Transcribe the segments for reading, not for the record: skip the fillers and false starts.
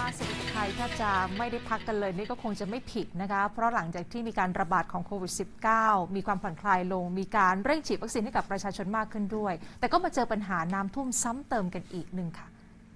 เศรษฐกิจไทยถ้าจะไม่ได้พักกันเลยนี่ก็คงจะไม่ผิดนะคะเพราะหลังจากที่มีการระบาดของโควิด -19 มีความผ่อนคลายลงมีการเร่งฉีดวัคซีนให้กับประชาชนมากขึ้นด้วยแต่ก็มาเจอปัญหาน้ำท่วมซ้ำเติมกันอีกหนึ่งค่ะ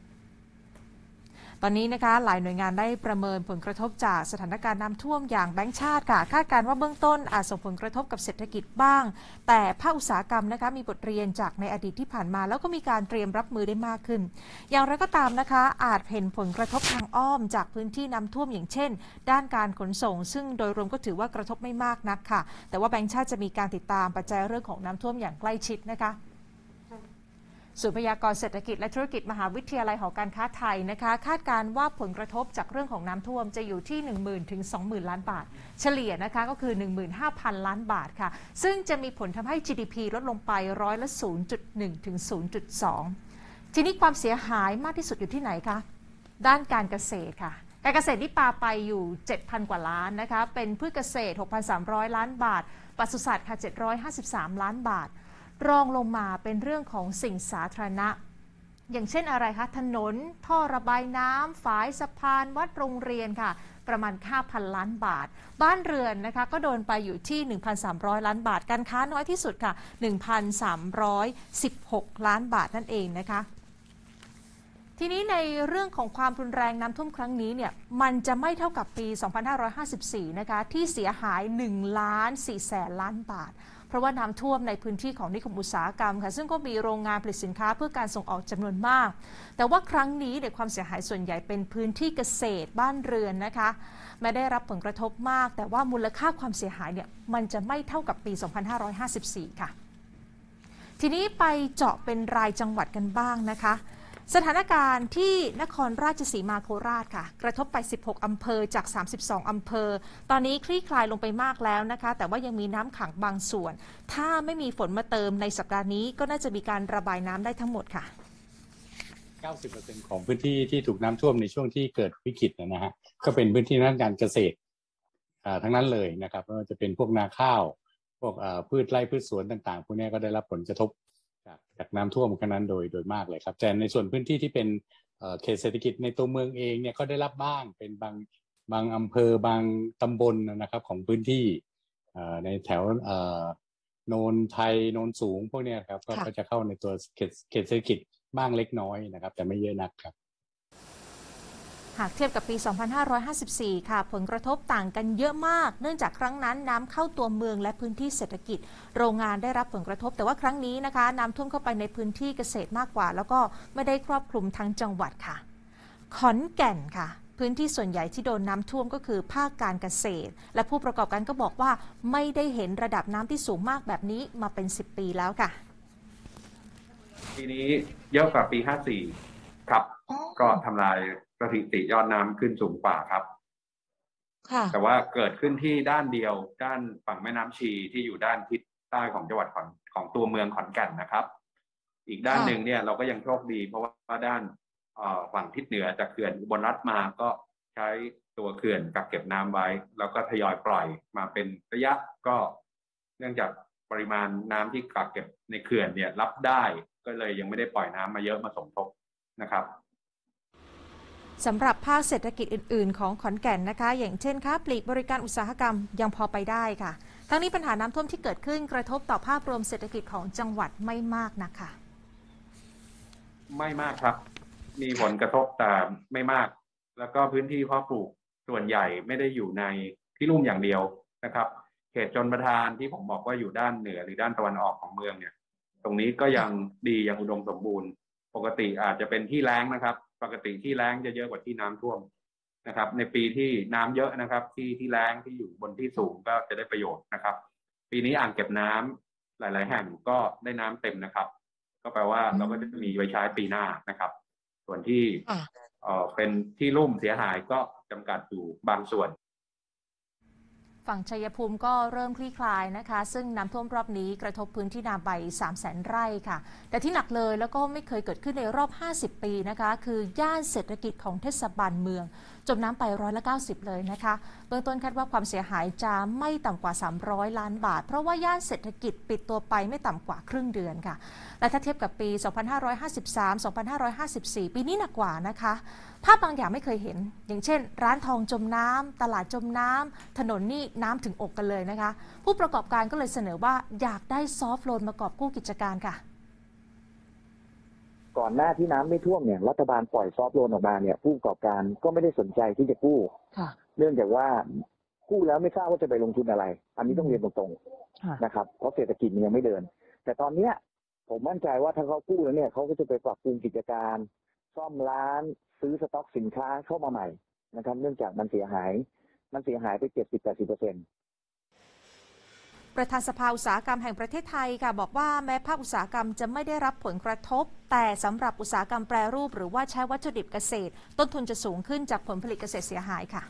ตอนนี้นะคะหลายหน่วยงานได้ประเมินผลกระทบจากสถานการณ์น้ำท่วมอย่างแบงก์ชาติค่ะคาดการณ์ว่าเบื้องต้นอาจส่งผลกระทบกับเศรษฐกิจบ้างแต่ภาคอุตสาหกรรมนะคะมีบทเรียนจากในอดีตที่ผ่านมาแล้วก็มีการเตรียมรับมือได้มากขึ้นอย่างไรก็ตามนะคะอาจเห็นผลกระทบทางอ้อมจากพื้นที่น้ำท่วมอย่างเช่นด้านการขนส่งซึ่งโดยรวมก็ถือว่ากระทบไม่มากนักค่ะแต่ว่าแบงก์ชาติจะมีการติดตามปัจจัยเรื่องของน้ำท่วมอย่างใกล้ชิดนะคะศูนย์พยากรณ์เศรษฐกิจและธุรกิจมหาวิทยาลัยหอการค้าไทยนะคะคาดการณ์ว่าผลกระทบจากเรื่องของน้ำท่วมจะอยู่ที่ 10,000 ถึง 20,000 ล้านบาทเฉลี่ยนะคะก็คือ 15,000 ล้านบาทค่ะซึ่งจะมีผลทำให้ GDP ลดลงไปร้อยละ 0.1 ถึง 0.2 ทีนี้ความเสียหายมากที่สุดอยู่ที่ไหนคะด้านการเกษตรค่ะการเกษตรที่ปาไปอยู่ 7,000 กว่าล้านนะคะเป็นพืชเกษตร 6,300 ล้านบาทปศุสัตว์ค่ะ753 ล้านบาทรองลงมาเป็นเรื่องของสิ่งสาธารณะอย่างเช่นอะไรคะถนนท่อระบายน้ำฝายสะพานวัดโรงเรียนค่ะประมาณ 5,000 ล้านบาทบ้านเรือนนะคะก็โดนไปอยู่ที่ 1,300 ล้านบาทการค้าน้อยที่สุดค่ะ 1,316 ล้านบาทนั่นเองนะคะทีนี้ในเรื่องของความรุนแรงน้ำท่วมครั้งนี้เนี่ยมันจะไม่เท่ากับปี 2554 นะคะที่เสียหาย 1,400,000 ล้านบาทเพราะว่าน้ำท่วมในพื้นที่ของนิคมอุตสาหกรรมค่ะซึ่งก็มีโรงงานผลิตสินค้าเพื่อการส่งออกจำนวนมากแต่ว่าครั้งนี้เนี่ยความเสียหายส่วนใหญ่เป็นพื้นที่เกษตรบ้านเรือนนะคะไม่ได้รับผลกระทบมากแต่ว่ามูลค่าความเสียหายเนี่ยมันจะไม่เท่ากับปี 2554 ค่ะทีนี้ไปเจาะเป็นรายจังหวัดกันบ้างนะคะสถานการณ์ที่นครราชสีมาโคราชค่ะกระทบไป 16 อำเภอจาก 32 อำเภอตอนนี้คลี่คลายลงไปมากแล้วนะคะแต่ว่ายังมีน้ำขังบางส่วนถ้าไม่มีฝนมาเติมในสัปดาห์นี้ก็น่าจะมีการระบายน้ำได้ทั้งหมดค่ะ 90% ของพื้นที่ที่ถูกน้ำท่วมในช่วงที่เกิดวิกฤตนะฮะก็เป็นพื้นที่ด้านการเกษตรทั้งนั้นเลยนะครับไม่ว่าจะเป็นพวกนาข้าวพวกพืชไร่พืชสวนต่างๆพวกนี้ก็ได้รับผลกระทบจากน้ำท่วมครั้งนั้นโดยมากเลยครับแต่ในส่วนพื้นที่ที่เป็นเขตเศรษฐกิจในตัวเมืองเองเนี่ยก็ได้รับบ้างเป็นบางอำเภอบางตำบลนะครับของพื้นที่ในแถวโนนไทยโนนสูงพวกนี้ครับก็จะเข้าในตัวเขตเศรษฐกิจบ้างเล็กน้อยนะครับแต่ไม่เยอะนักครับหากเทียบกับปี 2554 ค่ะผลกระทบต่างกันเยอะมากเนื่องจากครั้งนั้นน้ำเข้าตัวเมืองและพื้นที่เศรษฐกิจโรงงานได้รับผลกระทบแต่ว่าครั้งนี้นะคะน้ำท่วมเข้าไปในพื้นที่เกษตรมากกว่าแล้วก็ไม่ได้ครอบคลุมทั้งจังหวัดค่ะขอนแก่นค่ะพื้นที่ส่วนใหญ่ที่โดนน้ำท่วมก็คือภาคการเกษตรและผู้ประกอบการก็บอกว่าไม่ได้เห็นระดับน้ำที่สูงมากแบบนี้มาเป็น10 ปีแล้วค่ะปีนี้เยอะกว่าปี 54 ครับก็ทำลายสถิติยอดน้ำขึ้นสูงกว่าครับแต่ว่าเกิดขึ้นที่ด้านเดียวด้านฝั่งแม่น้ำชีที่อยู่ด้านทิศใต้ของจังหวัดของตัวเมืองขอนแก่นนะครับอีกด้านหนึ่งเนี่ยเราก็ยังโชคดีเพราะว่าด้านฝั่งทิศเหนือจากเขื่อนอุบลรัตน์มาก็ใช้ตัวเขื่อนกักเก็บน้ำไว้แล้วก็ทยอยปล่อยมาเป็นระยะก็เนื่องจากปริมาณน้ำที่กักเก็บในเขื่อนเนี่ยรับได้ก็เลยยังไม่ได้ปล่อยน้ำมาเยอะมาสมทบนะครับสำหรับภาคเศรษฐกิจอื่นๆของขอนแก่นนะคะอย่างเช่นค้าปลีกบริการอุตสาหกรรมยังพอไปได้ค่ะทั้งนี้ปัญหาน้ำท่วมที่เกิดขึ้นกระทบต่อภาพรวมเศรษฐกิจของจังหวัดไม่มากนะคะไม่มากครับมีผลกระทบแต่ไม่มากแล้วก็พื้นที่เพาะปลูกส่วนใหญ่ไม่ได้อยู่ในที่ลุ่มอย่างเดียวนะครับเขตชลประทานที่ผมบอกว่าอยู่ด้านเหนือหรือด้านตะวันออกของเมืองเนี่ยตรงนี้ก็ยังดียังอุดมสมบูรณ์ปกติอาจจะเป็นที่แล้งนะครับปกติที่แล้งจะเยอะกว่าที่น้ำท่วมนะครับในปีที่น้ำเยอะนะครับที่แล้งที่อยู่บนที่สูงก็จะได้ประโยชน์นะครับปีนี้อ่างเก็บน้ำหลายๆแห่งก็ได้น้ำเต็มนะครับก็แปลว่าเราก็จะมีไว้ใช้ปีหน้านะครับส่วนที่เป็นที่ลุ่มเสียหายก็จำกัดอยู่บางส่วนฝั่งชัยภูมิก็เริ่มคลี่คลายนะคะซึ่งน้ำท่วมรอบนี้กระทบพื้นที่นาไป 300,000 ไร่ค่ะแต่ที่หนักเลยแล้วก็ไม่เคยเกิดขึ้นในรอบ 50 ปีนะคะคือย่านเศรษฐกิจของเทศบาลเมืองจมน้ำไป90%เลยนะคะเบื้องต้นคาดว่าความเสียหายจะไม่ต่ำกว่า300 ล้านบาทเพราะว่าย่านเศรษฐกิจปิดตัวไปไม่ต่ำกว่าครึ่งเดือนค่ะและถ้าเทียบกับปี 2553-2554 ปีนี้หนักกว่านะคะภาพบางอย่างไม่เคยเห็นอย่างเช่นร้านทองจมน้ำตลาดจมน้ำถนนนี่น้ำถึงอกกันเลยนะคะผู้ประกอบการก็เลยเสนอว่าอยากได้ซอฟท์โลนมากอบกู้กิจการค่ะก่อนหน้าที่น้ำไม่ท่วมเนี่ยรัฐบาลปล่อยซอฟท์โลนออกมาเนี่ยผู้ประกอบการก็ไม่ได้สนใจที่จะกู้เนื่องจากว่ากู้แล้วไม่ทราบว่าจะไปลงทุนอะไรอันนี้ต้องเรียนตรงๆนะครับเพราะเศรษฐกิจมันยังไม่เดินแต่ตอนเนี้ยผมมั่นใจว่าถ้าเขากู้แล้วเนี่ยเขาก็จะไปปรับปรุงกิจการซ่อมร้านซื้อสต็อกสินค้าเข้ามาใหม่นะครับเนื่องจากมันเสียหายไป 70-80% ประธานสภาอุตสาหกรรมแห่งประเทศไทยค่ะบอกว่าแม้ภาคอุตสาหกรรมจะไม่ได้รับผลกระทบแต่สำหรับอุตสาหกรรมแปรรูปหรือว่าใช้วัตถุดิบเกษตรต้นทุนจะสูงขึ้นจากผลผลิตเกษตรเสียหายค่ะ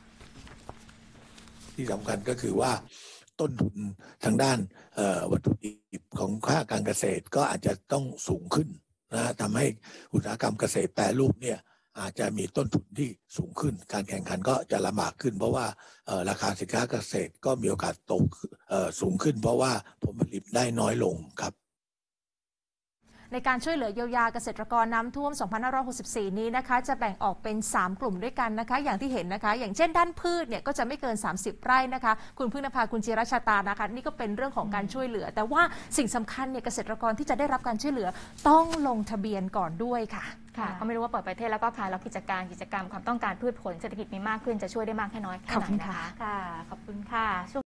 ที่สำคัญก็คือว่าต้นทุนทางด้านวัตถุดิบของภาคการเกษตรก็อาจจะต้องสูงขึ้นนะทำให้อุตสาหกรรมเกษตรแปรรูปเนี่ยอาจจะมีต้นทุนที่สูงขึ้นการแข่งขันก็จะลำบากขึ้นเพราะว่าราคาสินค้าเกษตรก็มีโอกาสตกสูงขึ้นเพราะว่าผลผลิตได้น้อยลงครับในการช่วยเหลือเยียวยาเกษตรกรน้ำท่วม 2564 นี้นะคะจะแบ่งออกเป็น 3 กลุ่มด้วยกันนะคะอย่างที่เห็นนะคะอย่างเช่นด้านพืชเนี่ยก็จะไม่เกิน 30 ไร่นะคะคุณพึ่งนภาคุณจิรชาตานะคะนี่ก็เป็นเรื่องของการช่วยเหลือแต่ว่าสิ่งสำคัญเนี่ยเกษตรกรที่จะได้รับการช่วยเหลือต้องลงทะเบียนก่อนด้วยค่ะก็ไม่รู้ว่าเปิดประเทศแล้วก็คลายล็อกกิจกรรมความต้องการพืชผลเศรษฐกิจมีมากขึ้นจะช่วยได้มากแค่น้อยแค่ไหนนะคะขอบคุณค่ะ